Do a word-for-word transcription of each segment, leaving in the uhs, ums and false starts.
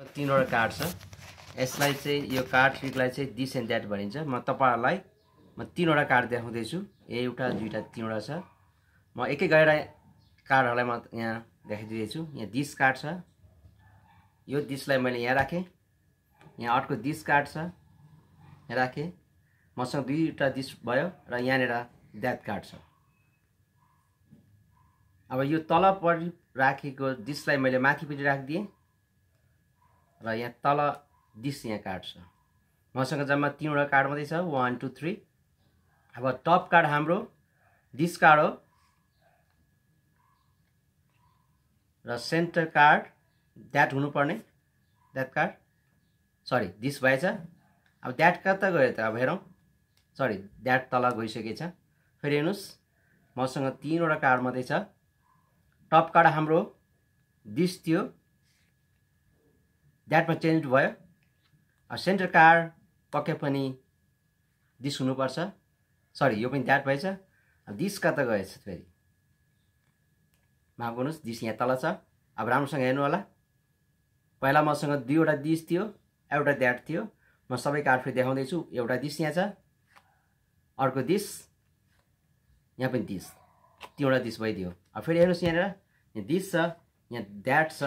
तीनवटा कार्ड छ। यसलाई चाहिँ यो कार्ड ट्रिकलाई चाहिँ दिस एन्ड द्याट भनिन्छ। म तपाईहरुलाई म तीनवटा कार्ड देखाउँदै छु। एउटा दुईटा तीनवटा छ। म एकै गरेर कार्डहरुलाई म यहाँ देखाइदिन्छु। यहाँ दिस कार्ड छ। यो दिसलाई मैले यहाँ राखे। यहाँ अर्को दिस कार्ड छ, यहाँ राखे। मसँग दुईटा दिस भयो र यहाँनेर द्याट कार्ड छ। अब यो तल परि राखेको दिसलाई मैले माथिपट्टि राखिदिएँ र यहाँ तल दिस यहाँ कार्ड छ। मसँग जम्मा तीनवटा कार्ड मात्रै छ, वन टू थ्री। अब टप कार्ड हाम्रो दिस कार्ड हो र सेन्टर कार्ड द्याट हुनुपर्ने, द्याट कार्ड सरी दिस भएछ। अब द्याट कता गयो त? अब हेरौँ। सरी द्याट तल गइसकेछ। फेरि हेर्नुस्, मसँग तीनवटा कार्ड मात्रै छ। टप कार्ड हाम्रो दिस थियो, द्याटमा चेन्ज भयो। अब सेन्टर कार्ड पक्कै पनि दिस हुनुपर्छ। सरी यो पनि द्याट भएछ। अब दिस कता गएछ फेरि? माफ गर्नुहोस्, दिस यहाँ तल छ। अब राम्रोसँग हेर्नु होला। पहिला मसँग दुईवटा दिस थियो, एउटा द्याट थियो। म सबै कार्ड फेरि देखाउँदैछु। एउटा दिस यहाँ छ, अर्को दिस, यहाँ पनि दिस, तीनवटा दिस भइदियो। अब फेरि हेर्नुहोस्, यहाँनिर यहाँ दिस छ, यहाँ द्याट छ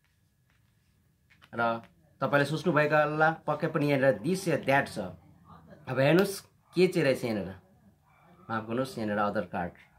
र तपाईले सोच्नु भएको होला पक्कै पनि यहाँनिर दिस या द्याट छ। अब हेर्नुहोस् के चाहिँ रहेछ यहाँनिर। माफ गर्नुहोस्, यहाँनिर अदर कार्ड